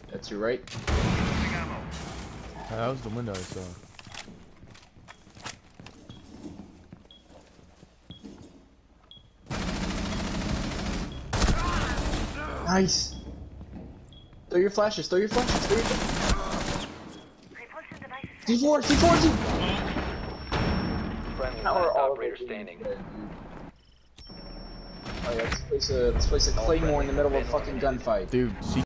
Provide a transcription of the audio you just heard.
That's your right. That was the window I saw. Nice. Throw your flashes. Throw your flashes. Throw your C4. C4. Friendly How are last all operator of them standing. dead, dude? Oh yeah, let's place a claymore in the middle of a fucking gunfight. Dude,